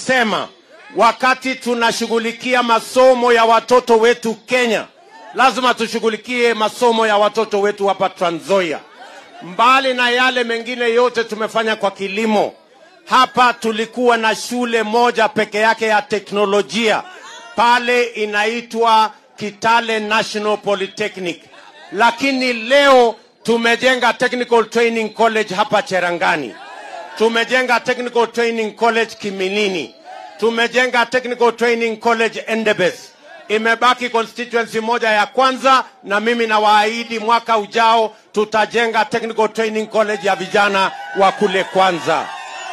tukasema wakati tunashughulikia masomo ya watoto wetu Kenya, lazima tushughulikie masomo ya watoto wetu hapa Trans Nzoia. Mbali na yale mengine yote tumefanya kwa kilimo, hapa tulikuwa na shule moja peke yake ya teknolojia, pale inaitwa Kitale National Polytechnic. Lakini leo tumejenga Technical Training College hapa Cherangani. Tumejenga Technical Training College Kiminini. Tumejenga Technical Training College Endebess. Imebaki constituency moja ya kwanza, na mimi nawaahidi mwaka ujao tutajenga Technical Training College ya vijana wa kule Kwanza,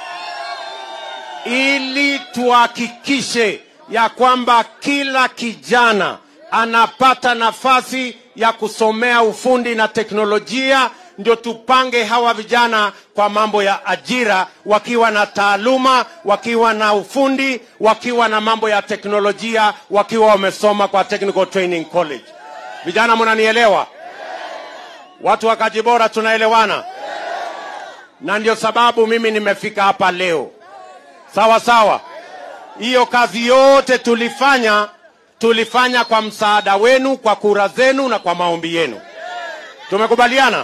ili tuhakikishe ya kwamba kila kijana anapata nafasi ya kusomea ufundi na teknolojia. Ndio tupange hawa vijana kwa mambo ya ajira, wakiwa na taaluma, wakiwa na ufundi, wakiwa na mambo ya teknolojia, wakiwa wamesoma kwa Technical Training College. Vijana mnanielewa? Watu wa Kajibora tunaelewana? Na ndio sababu mimi nimefika hapa leo. Sawa sawa. Hiyo kazi yote tulifanya kwa msaada wenu, kwa kura zenu na kwa maombi yenu. Tumekubaliana?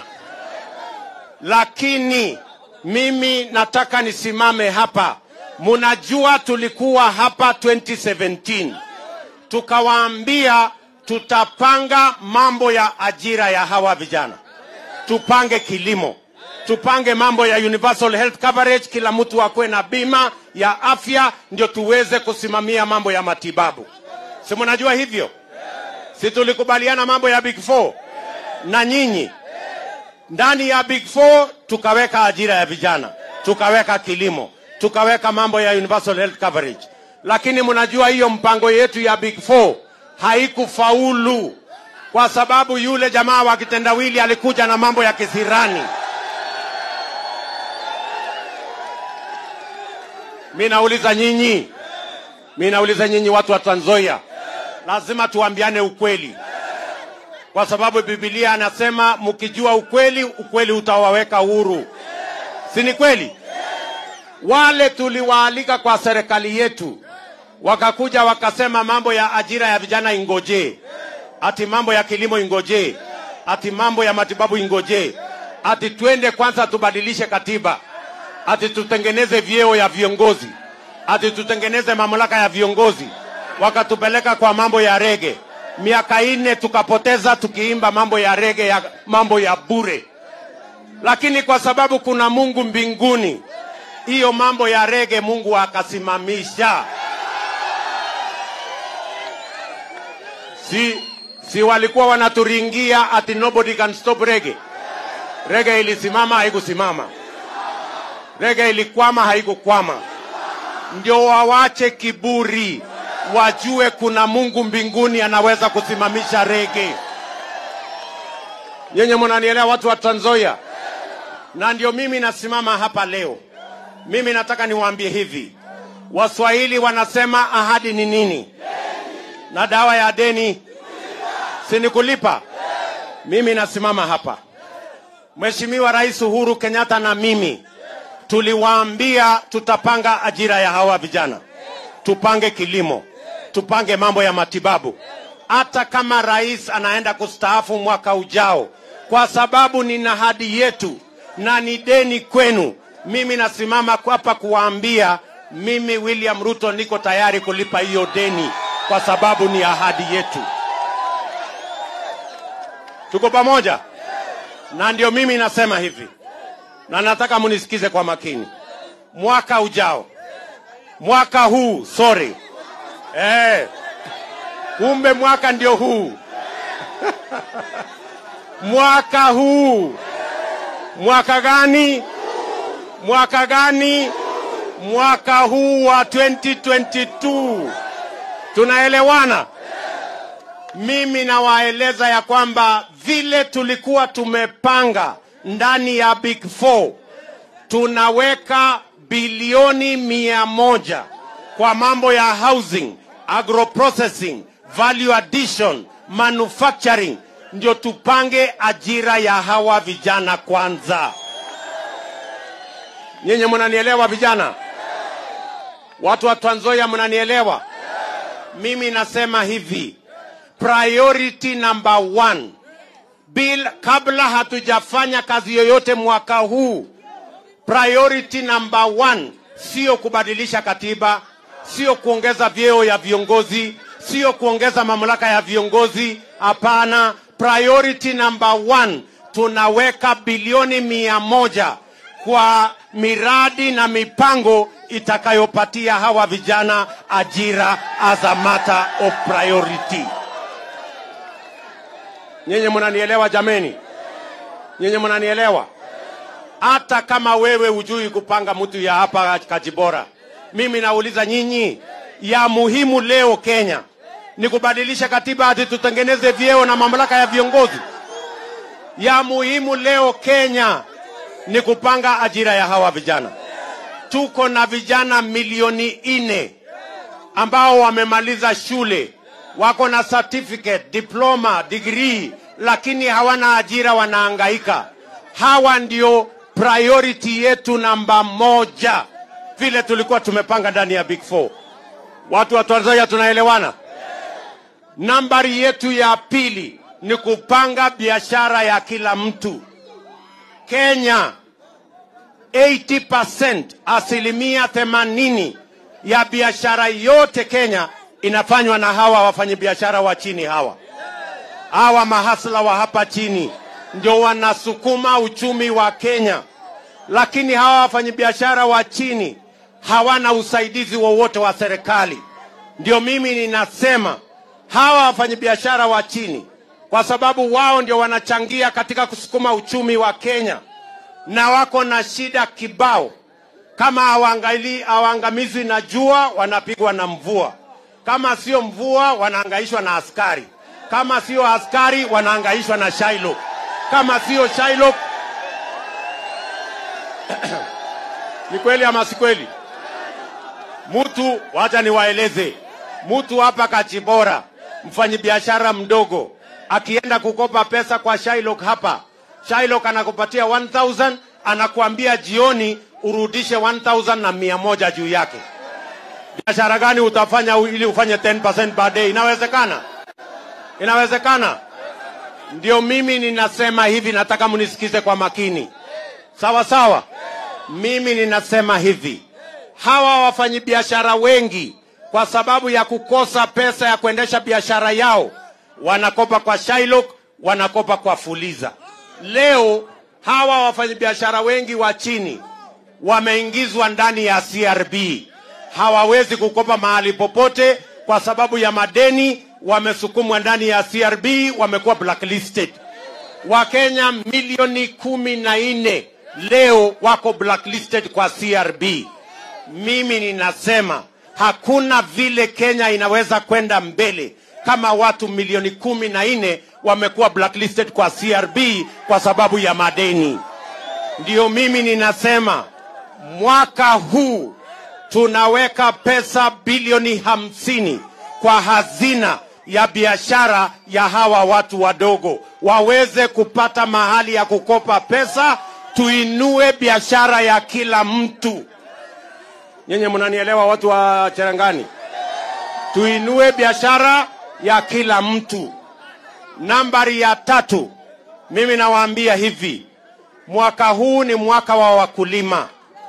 Lakini mimi nataka nisimame hapa. Munajua tulikuwa hapa 2017. Tukawaambia tutapanga mambo ya ajira ya hawa vijana. Tupange kilimo. Tupange mambo ya universal health coverage, kila mtu akwe na bima ya afya, ndio tuweze kusimamia mambo ya matibabu. Si mnajua hivyo? Si tulikubaliana mambo ya Big Four? Na nyinyi ndani ya Big Four tukaweka ajira ya vijana, tukaweka kilimo, tukaweka mambo ya universal health coverage. Lakini mnajua hiyo mpango yetu ya Big Four haikufaulu, kwa sababu yule jamaa wa kitendawili alikuja na mambo ya kisirani. Mimi nauliza nyinyi watu wa Trans Nzoia, lazima tuambiane ukweli. Kwa sababu Biblia anasema mkijua ukweli, ukweli utawaweka huru. Si ni kweli? Wale tuliwaalika kwa serikali yetu, wakakuja wakasema mambo ya ajira ya vijana ingoje, ati mambo ya kilimo ingoje, ati mambo ya matibabu ingoje, ati twende kwanza tubadilishe katiba, ati tutengeneze vyeo ya viongozi, ati tutengeneze mamlaka ya viongozi. Wakatupeleka kwa mambo ya rege. Miaka 4 tukapoteza tukiimba mambo ya rege, ya mambo ya bure. Lakini kwa sababu kuna Mungu mbinguni, hiyo mambo ya rege Mungu akasimamisha. Si walikuwa wanaturingia ati nobody can stop rege. Rege ilisimama, haikusimama. Rege ilikwama, haikukwama. Ndio wawache kiburi, wajue kuna Mungu mbinguni anaweza kusimamisha rege. Nyenye mnanielewa watu wa Trans Nzoia? Na ndio mimi nasimama hapa leo. Mimi nataka niwaambie hivi. Waswahili wanasema ahadi ni nini? Na dawa ya deni si ni kulipa. Mimi nasimama hapa. Mheshimiwa Rais Uhuru Kenyatta na mimi tuliwaambia tutapanga ajira ya hawa vijana. Tupange kilimo, tupange mambo ya matibabu. Hata kama rais anaenda kustaafu mwaka ujao, kwa sababu ni ahadi yetu na ni deni kwenu, mimi nasimama hapa kuwaambia, mimi William Ruto niko tayari kulipa hiyo deni, kwa sababu ni ahadi yetu. Tuko pamoja? Na ndio mimi nasema hivi, na nataka munisikize kwa makini. Mwaka ujao, mwaka huu, kumbe mwaka ndio huu. Mwaka huu. Mwaka gani? Mwaka gani? Mwaka huu wa 2022. Tunaelewana? Mimi nawaeleza ya kwamba vile tulikuwa tumepanga ndani ya Big Four, tunaweka bilioni 100 kwa mambo ya housing, agroprocessing, value addition, manufacturing, ndio tupange ajira ya hawa vijana kwanza. Nyenye mnanielewa vijana? Watu wa Trans Nzoia mnanielewa? Mimi nasema hivi, priority number 1, bill kabla hatujafanya kazi yoyote mwaka huu, priority number 1 sio kubadilisha katiba, sio kuongeza vyeo ya viongozi, sio kuongeza mamlaka ya viongozi, hapana. Priority number 1, tunaweka bilioni 100 kwa miradi na mipango itakayopatia hawa vijana ajira as a matter of priority. Nyenye mnanielewa jameni? Nyenye mnanielewa? Hata kama wewe hujui kupanga mtu ya hapa Kajibora, mimi nauliza nyinyi, ya muhimu leo Kenya ni kubadilisha katiba hadi tutengeneze vyeo na mamlaka ya viongozi? Ya muhimu leo Kenya ni kupanga ajira ya hawa vijana. Tuko na vijana milioni 4 ambao wamemaliza shule, wako na certificate, diploma, degree, lakini hawana ajira, wanahangaika. Hawa ndio priority yetu namba 1, vile tulikuwa tumepanga ndani ya Big 4. Watu wa Trans Nzoia tunaelewana? Nambari yetu ya pili ni kupanga biashara ya kila mtu. Kenya 80%, asilimia 80 ya biashara yote Kenya inafanywa na hawa wafanyabiashara wa chini hawa. Hawa mahasla wa hapa chini ndio wanasukuma uchumi wa Kenya. Lakini hawa wafanyabiashara wa chini hawana usaidizi wowote wa serikali. Ndio mimi ninasema hawa wafanyabiashara wa chini, kwa sababu wao ndio wanachangia katika kusukuma uchumi wa Kenya, na wako na shida kibao. Kama hawaangamizwi na jua, wanapigwa na mvua. Kama sio mvua, wanahangaishwa na askari. Kama sio askari, wanahangaishwa na Shylock. Kama sio Shylock ni kweli ama si kweli? Mtu, wacha niwaeleze, mtu hapa Kajibora, mfanyabiashara mdogo, akienda kukopa pesa kwa Shylock hapa, Shylock anakupatia 1000, anakuambia jioni urudishe 1100 juu yake. Biashara gani utafanya ili ufanye 10% baadaye? Inawezekana? Inawezekana? Ndio mimi ninasema hivi, nataka mnisikize kwa makini. Sawa sawa? Mimi ninasema hivi, hawa wafanyabiashara wengi kwa sababu ya kukosa pesa ya kuendesha biashara yao, wanakopa kwa Shylock, wanakopa kwa Fuliza. Leo hawa wafanyabiashara wengi wa chini wameingizwa ndani ya CRB. Hawawezi kukopa mahali popote kwa sababu ya madeni, wamesukumwa ndani ya CRB, wamekuwa blacklisted. Wakenya milioni 14 leo wako blacklisted kwa CRB. Mimi ninasema hakuna vile Kenya inaweza kwenda mbele kama watu milioni 14 wamekuwa blacklisted kwa CRB kwa sababu ya madeni. Ndio mimi ninasema mwaka huu tunaweka pesa bilioni 50 kwa hazina ya biashara ya hawa watu wadogo, waweze kupata mahali ya kukopa pesa, tuinue biashara ya kila mtu. Nyenye mnanielewa watu wa Cherangani? Tuinue biashara ya kila mtu. Nambari ya 3, mimi nawaambia hivi, mwaka huu ni mwaka wa wakulima.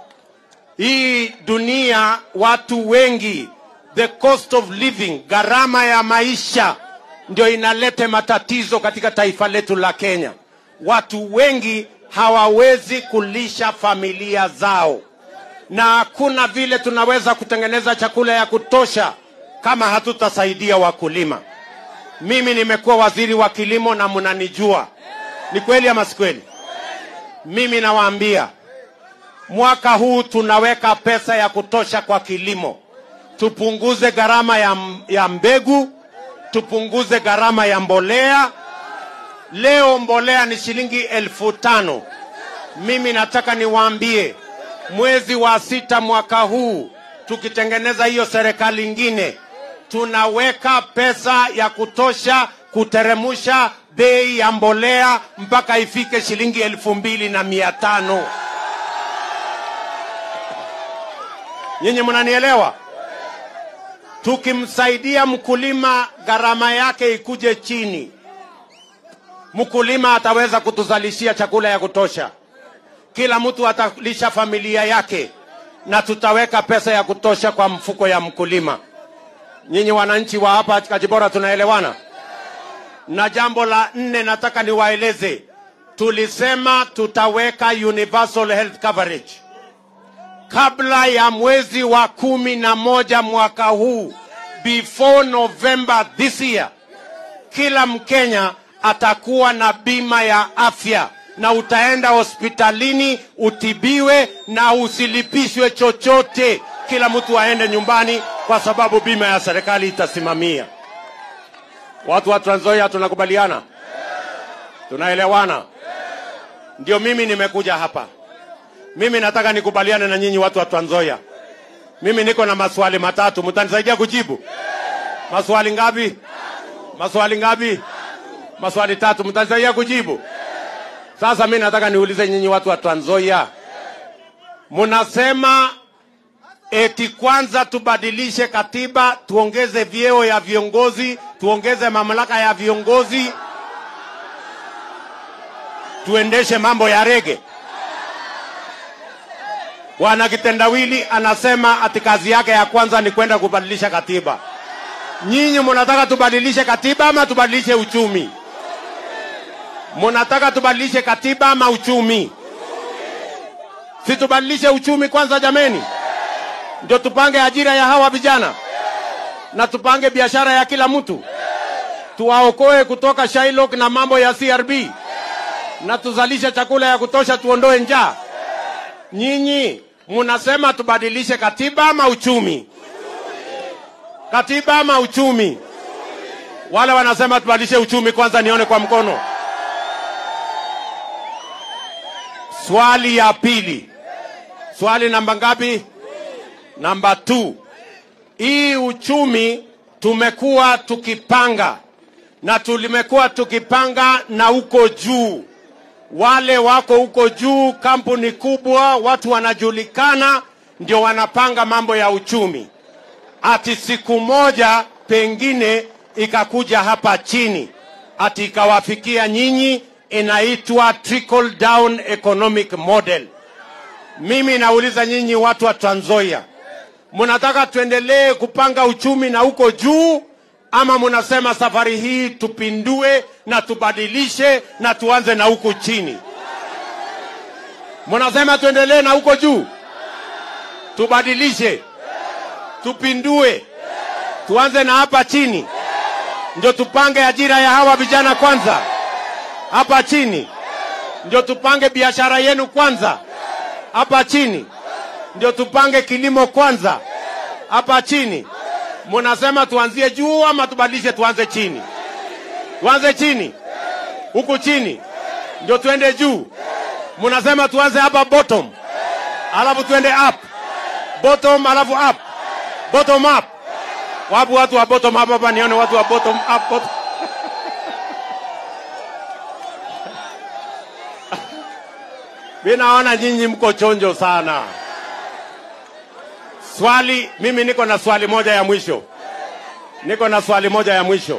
Hii dunia watu wengi, the cost of living, gharama ya maisha ndio inaleta matatizo katika taifa letu la Kenya. Watu wengi hawawezi kulisha familia zao, na hakuna vile tunaweza kutengeneza chakula ya kutosha kama hatutasaidia wakulima. Mimi nimekuwa waziri wa kilimo na mnanijua. Ni kweli ama si kweli? Mimi nawaambia mwaka huu tunaweka pesa ya kutosha kwa kilimo. Tupunguze gharama ya mbegu, tupunguze gharama ya mbolea. Leo mbolea ni shilingi 1500. Mimi nataka niwaambie, mwezi wa 6 mwaka huu tukitengeneza hiyo serikali ingine, tunaweka pesa ya kutosha kuteremusha bei ya mbolea mpaka ifike shilingi 2500. Nyinyi mnanielewa? tukimsaidia mkulima gharama yake ikuje chini, mkulima ataweza kutuzalishia chakula ya kutosha, kila mtu atalisha familia yake, na tutaweka pesa ya kutosha kwa mfuko ya mkulima. Nyinyi wananchi wa hapa Kajibora tunaelewana? Na jambo la 4 nataka niwaeleze, tulisema tutaweka universal health coverage kabla ya mwezi wa 11 mwaka huu, before November this year. Kila Mkenya atakuwa na bima ya afya, na utaenda hospitalini utibiwe na usilipishwe chochote. Kila mtu aende nyumbani kwa sababu bima ya serikali itasimamia. Watu wa Trans Nzoia tunakubaliana? Tunaelewana? Ndio mimi nimekuja hapa. Mimi nataka nikubaliane na nyinyi watu wa Trans Nzoia. Mimi niko na maswali matatu, mtanisaidia kujibu? Maswali ngapi? Maswali ngapi? Maswali 3, mtanisaidia kujibu? Sasa mimi nataka niulize nyinyi watu wa Trans Nzoia. Munasema eti kwanza tubadilishe katiba, tuongeze vyeo ya viongozi, tuongeze mamlaka ya viongozi, tuendeshe mambo ya rege. Bwana Kitendawili anasema ati kazi yake ya kwanza ni kwenda kubadilisha katiba. Nyinyi mnataka tubadilishe katiba ama tubadilishe uchumi? Mnataka tubadilishe katiba ama uchumi? Si tubadilishe uchumi kwanza jameni, ndio tupange ajira ya hawa vijana na tupange biashara ya kila mtu, tuwaokoe kutoka Shylock na mambo ya CRB, na tuzalishe chakula ya kutosha, tuondoe njaa. Nyinyi mnasema tubadilishe katiba ama uchumi? Katiba ama uchumi? Wale wanasema tubadilishe uchumi kwanza nione kwa mkono. Swali ya pili. Swali namba ngapi? Namba 2. Hii uchumi tumekuwa tukipanga, na tulimekuwa tukipanga na uko juu. Wale wako uko juu, kampuni kubwa, watu wanajulikana, ndio wanapanga mambo ya uchumi. Ati siku moja pengine ikakuja hapa chini, ati ikawafikia nyinyi, inaitwa trickle down economic model. Mimi nauliza nyinyi watu wa Trans Nzoia, mnataka tuendelee kupanga uchumi na uko juu, ama mnasema safari hii tupindue na tubadilishe na tuanze na huko chini? Mnasema tuendelee na huko juu, tubadilishe, tupindue, tuanze na hapa chini, ndio tupange ajira ya hawa vijana kwanza hapa chini, ndio tupange biashara yenu kwanza hapa chini, ndio tupange kilimo kwanza hapa chini? Mnasema tuanzie juu ama tubadilishe tuanze chini? Tuanze chini. Huku chini ndio tuende juu. Mnasema tuanze hapa bottom, alafu tuende up. Bottom alafu up. Bottom up. Wapo watu wa bottom up hapa, nione watu wa bottom up. Bottom. Mimi naona nyinyi mko chonjo sana. Mimi niko na swali moja ya mwisho. Niko na swali moja ya mwisho.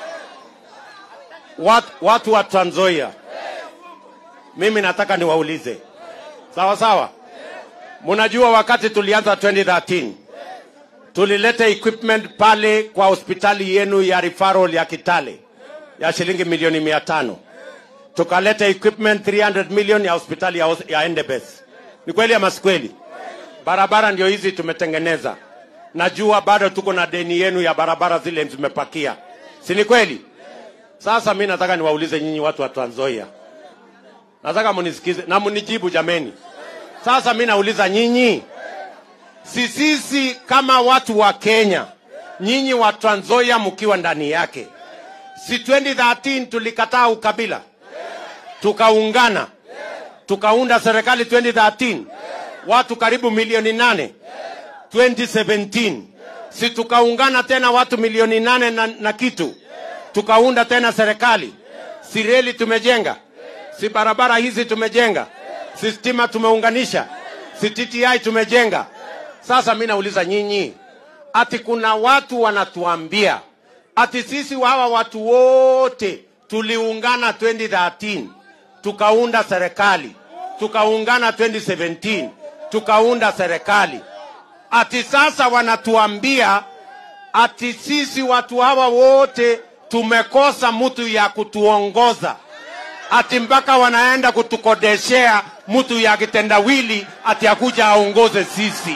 Watu wa Trans Nzoia, mimi nataka niwaulize. Sawa sawa? Mnajua wakati tulianza 2013, tulileta equipment pale kwa hospitali yenu ya referral ya Kitale ya shilingi milioni 500. Tukaleta equipment 300 million ya hospitali ya Endebess. Ni kweli ama si kweli? Barabara ndio hizi tumetengeneza. Najua bado tuko na deni yenu ya barabara zile zimepakia. Si ni kweli? Sasa mimi nataka niwaulize nyinyi watu wa Trans Nzoia. Nataka munisikize na munijibu jameni. Sasa mimi nauliza nyinyi, sisi kama watu wa Kenya, nyinyi wa Trans Nzoia mkiwa ndani yake, si 2013 tulikataa ukabila, tukaungana, tukaunda serikali 2013, watu karibu milioni 8. 2017 si tukaungana tena watu milioni 8 na kitu, tukaunda tena serikali. Si reli tumejenga, si barabara hizi tumejenga, si stima tumeunganisha, si TTI tumejenga. Sasa mimi nauliza nyinyi, ati kuna watu wanatuambia ati sisi hawa watu wote tuliungana 2013 tukaunda serikali, tukaungana 2017 tukaunda serikali. Ati sasa wanatuambia ati sisi watu hawa wote tumekosa mtu ya kutuongoza. Ati mpaka wanaenda kutukodeshea mtu ya kitendawili ati akuja aongoze sisi.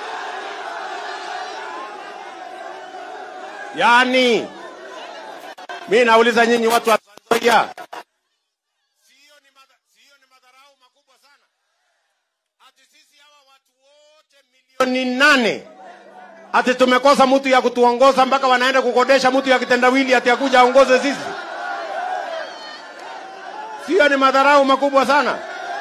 Yani mimi nauliza nyinyi watu wa Tanzania, sio ni madharau makubwa sana? Ati sisi hawa watu wote milioni 8 ati tumekosa mtu ya kutuongoza mpaka wanaenda kukodesha mtu ya kitendawili ati akuja aongoze sisi. Sio ni madharau makubwa sana?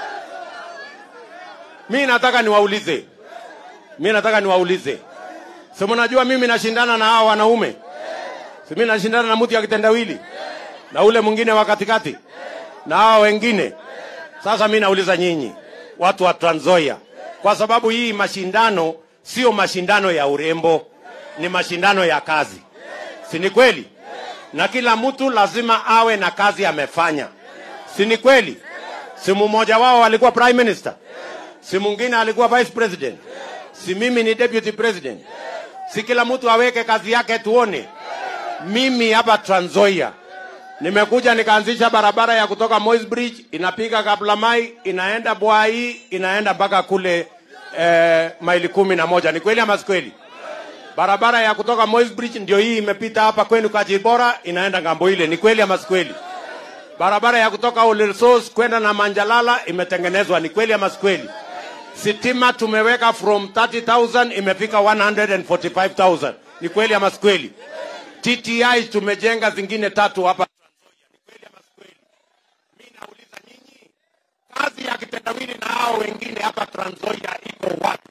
Mimi nataka niwaulize. Sema najua mimi nashindana na hao wanaume. Mimi nashindana na mtu ya kitendawili na ule mwingine wa katikati na hao wengine. Sasa mimi nauliza nyinyi watu wa Trans Nzoia, kwa sababu hii mashindano sio mashindano ya urembo, ni mashindano ya kazi. Si ni kweli? Na kila mtu lazima awe na kazi amefanya. Si ni kweli? Si mmoja wao alikuwa prime minister, si mwingine alikuwa vice president, si mimi ni deputy president. Si kila mtu aweke kazi yake tuone. Mimi hapa Trans Nzoia nimekuja nikaanzisha barabara ya kutoka Moi's Bridge inapiga Kaplamai inaenda Bwai inaenda mpaka kule maili 11. Ni kweli ama si kweli? Barabara ya kutoka Moi's Bridge ndio hii imepita hapa kwenu Kajibora inaenda ngambo ile. Ni kweli ama si kweli? Barabara ya kutoka Olilsos kwenda na Manjalala imetengenezwa. Ni kweli ama si kweli? Sitima tumeweka from 30,000 imefika 145,000. Ni kweli ama si kweli? TTI tumejenga zingine 3 hapa Trans Nzoia. Ni kweli ama si kweli? Mimi nauliza nyinyi, kazi ya kitendawili na hao wengine hapa Trans Nzoia iko wapi?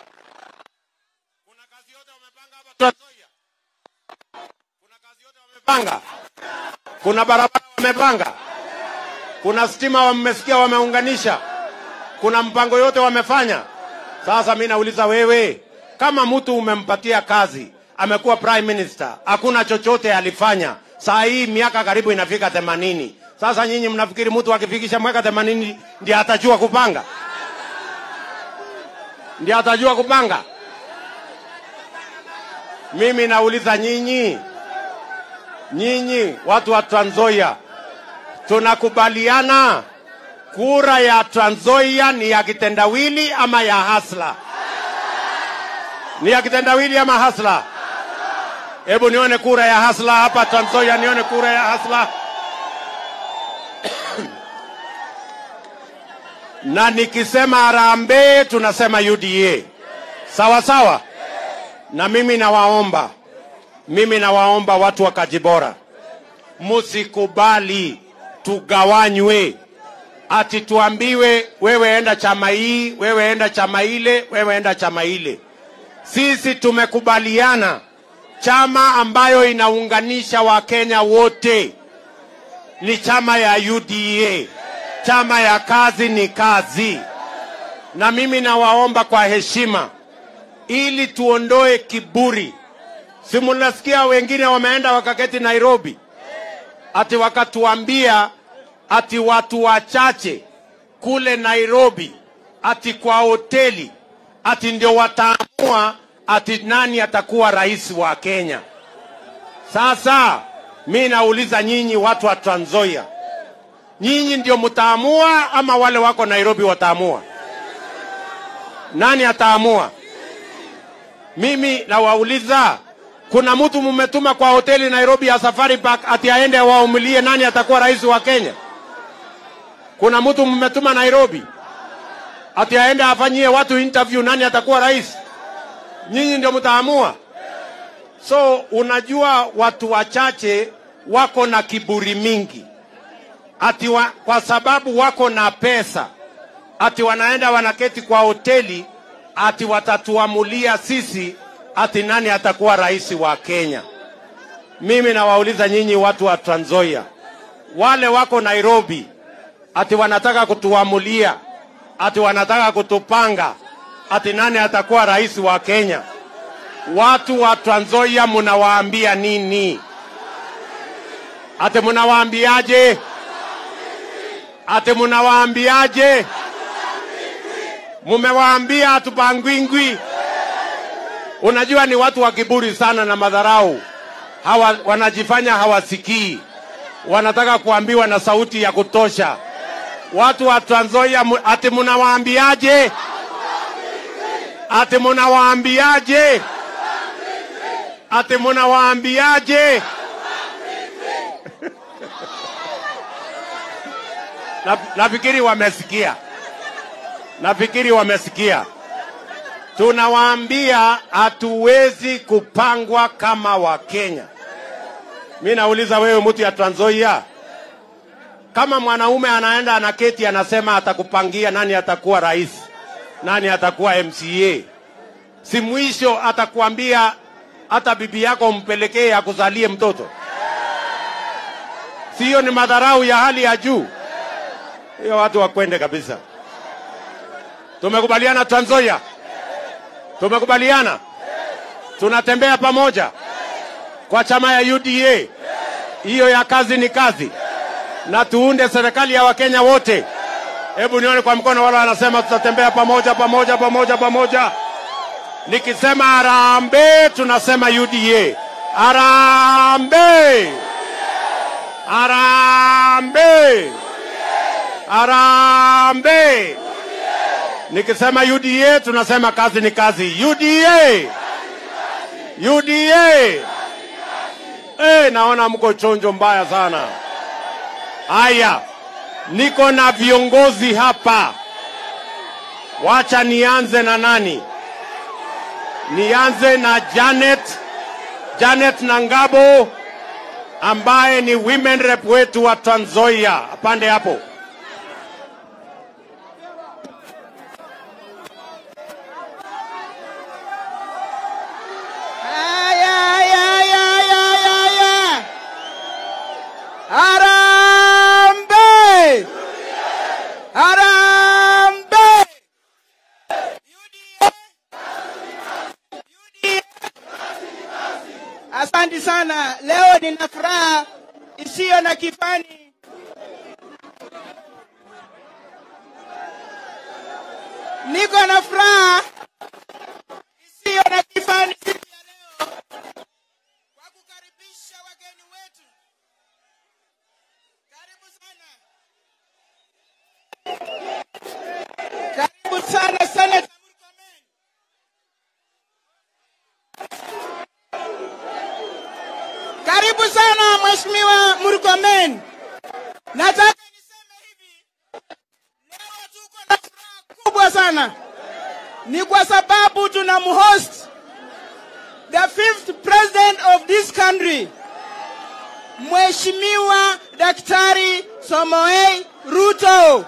Kuna kazi yote wamepanga hapa Trans Nzoia? Kuna kazi yote wamepanga? Kuna barabara wamepanga? Kuna stima wamesikia wameunganisha? Kuna mpango yote wamefanya? Sasa mimi nauliza wewe, kama mtu umempatia kazi, amekuwa prime minister, hakuna chochote alifanya, saa hii miaka karibu inafika 80. Sasa nyinyi mnafikiri mtu akifikisha miaka 80 ndiye atajua kupanga? Ndiye atajua kupanga? Mimi nauliza nyinyi watu wa Trans Nzoia, tunakubaliana kura ya Trans Nzoia ni ya kitendawili ama ya hasla? Ni ya kitendawili ama hasla? Hebu nione kura ya hasla hapa Trans Nzoia, nione kura ya hasla. Na nikisema Harambee tunasema UDA. Sawa sawa? Na mimi nawaomba watu wa Kajibora, musikubali tugawanywe. Ati tuambiwe wewe enda chama hii, wewe enda chama ile, wewe enda chama ile. Sisi tumekubaliana chama ambayo inaunganisha Wakenya wote ni chama ya UDA. Chama ya kazi ni kazi. Na mimi nawaomba kwa heshima, ili tuondoe kiburi. Simulasikia wengine wameenda wakaketi Nairobi, ati wakatuambia ati watu wachache kule Nairobi, ati kwa hoteli, ati ndio wataamua ati nani atakuwa rais wa Kenya. Sasa mimi nauliza nyinyi watu wa Trans Nzoia, nyinyi ndio mtaamua ama wale wako Nairobi wataamua? Nani ataamua? Mimi nawauliza, kuna mtu mmetuma kwa hoteli Nairobi ya Safari Park ati aende waumulie nani atakuwa rais wa Kenya? Kuna mtu mmetuma Nairobi ati aende afanyie watu interview nani atakuwa rais? Nyinyi ndio mtaamua. So unajua watu wachache wako na kiburi mingi, ati kwa sababu wako na pesa, ati wanaenda wanaketi kwa hoteli, ati watatuamulia sisi ati nani atakuwa rais wa Kenya. Mimi nawauliza nyinyi watu wa Trans Nzoia, wale wako Nairobi ati wanataka kutuamulia, ati wanataka kutupanga ati nani atakuwa rais wa Kenya. watu wa Trans Nzoia mnawaambia nini? Ate mnawaambiaje? Ate mnawaambiaje? Mumewaambia hatupangwingwi. Unajua ni watu wa kiburi sana na madharau. Wanajifanya hawasikii. Wanataka kuambiwa na sauti ya kutosha. Watu wa Trans Nzoia ate mnawaambiaje? Ate mnawaambiaje? Ate mnawaambiaje? Nafikiri wamesikia. Nafikiri wamesikia. Tunawaambia hatuwezi kupangwa kama Wakenya. Mimi nauliza wewe mtu ya Trans Nzoia, kama mwanaume anaenda anaketi anasema atakupangia nani atakuwa rais, nani atakuwa MCA, si mwisho atakuambia hata bibi yako umpelekee akuzalie mtoto? Sio ni madharau ya hali ya juu? Hiyo watu wakwende kabisa. Tumekubaliana Trans Nzoia? Tumekubaliana? Tunatembea pamoja kwa chama ya UDA. Hiyo ya kazi ni kazi. Na tuunde serikali ya Wakenya wote. Hebu nione kwa mkono wala wanasema tutatembea pamoja pamoja pamoja pamoja. Nikisema harambee tunasema UDA. Harambee! Harambee! Harambee! Nikisema UDA tunasema kazi ni kazi. UDA! UDA! Naona mko chonjo mbaya sana. Haya, niko na viongozi hapa. Wacha nianze na nani? Nianze na Janet Nangabo ambaye ni women rep wetu wa Trans Nzoia. Pande hapo. Harambee! Harambee! Asante sana. Leo nina furaha isiyo na kifani. Niko na furaha isiyo na kifani siku ya leo kwa kukaribisha wageni wetu. Karibu sana. Karibu sana Senator Murkomen. Karibu sana Mheshimiwa Murkomen. Nataka niseme hivi, leo tuko na furaha kubwa sana. Ni kwa sababu tunamhost the 5th president of this country, Mheshimiwa Daktari Samoei Ruto.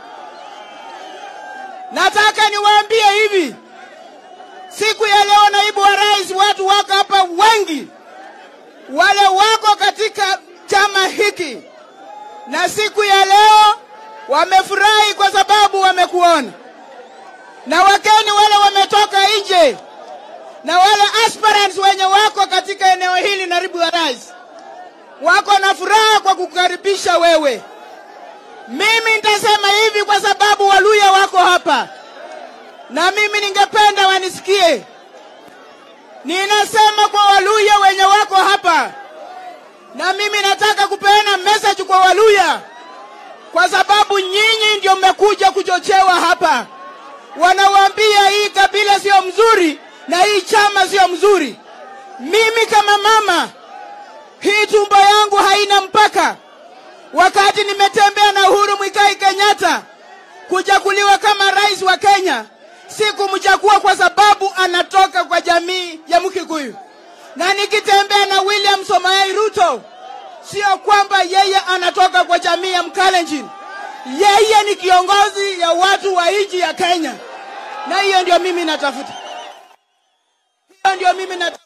Nataka niwaambie hivi, siku ya leo naibu wa rais, watu wako hapa wengi, wale wako katika chama hiki, na siku ya leo wamefurahi kwa sababu wamekuona. Na wageni wale wametoka nje, na wale aspirants wenye wako katika eneo hili naibu wa rais, wako na furaha kwa kukaribisha wewe. Mimi nitasema hivi kwa sababu Waluya wako hapa, na mimi ningependa wanisikie. Ninasema kwa Waluya wenye wako hapa, na mimi nataka kupeana message kwa Waluya, kwa sababu nyinyi ndio mmekuja kuchochewa hapa. Wanawaambia hii kabila sio mzuri na hii chama sio mzuri. Mimi kama mama, hii tumbo yangu haina mpaka. Wakati nimetembea na Uhuru Muigai Kenyatta kuchaguliwa kama rais wa Kenya, sikumchagua kwa sababu anatoka kwa jamii ya Mkikuyu. Na nikitembea na William Samoei Ruto, sio kwamba yeye anatoka kwa jamii ya Mkalenjin. Yeye ni kiongozi ya watu wa nchi ya Kenya. Na hiyo ndio mimi natafuta. Hiyo ndio mimi natafuta.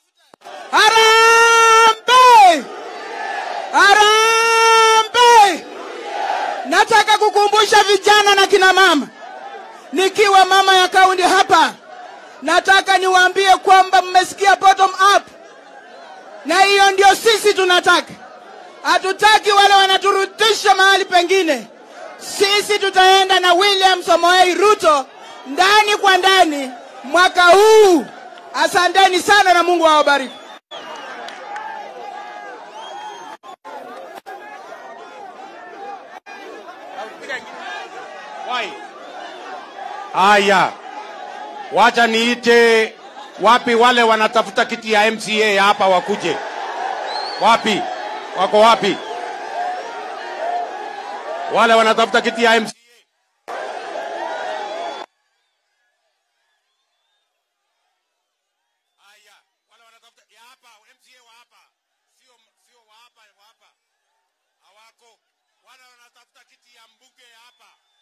Harambee! Harambee! Nataka kukumbusha vijana na kina mama, nikiwa mama ya kaunti hapa, nataka niwaambie kwamba mmesikia bottom up, na hiyo ndio sisi tunataka. Hatutaki wale wanaturudisha mahali pengine. Sisi tutaenda na William Samoei Ruto ndani kwa ndani mwaka huu. Asanteni sana na Mungu awabariki. Haya, wacha niite wapi wale wanatafuta kiti ya MCA hapa wakuje. Wapi? Wako wapi? Wale wanatafuta kiti ya MCA. Haya, wale wanatafuta ya hapa, MCA wa hapa. Sio wa hapa. Hawako. Wale wanatafuta kiti ya mbunge hapa.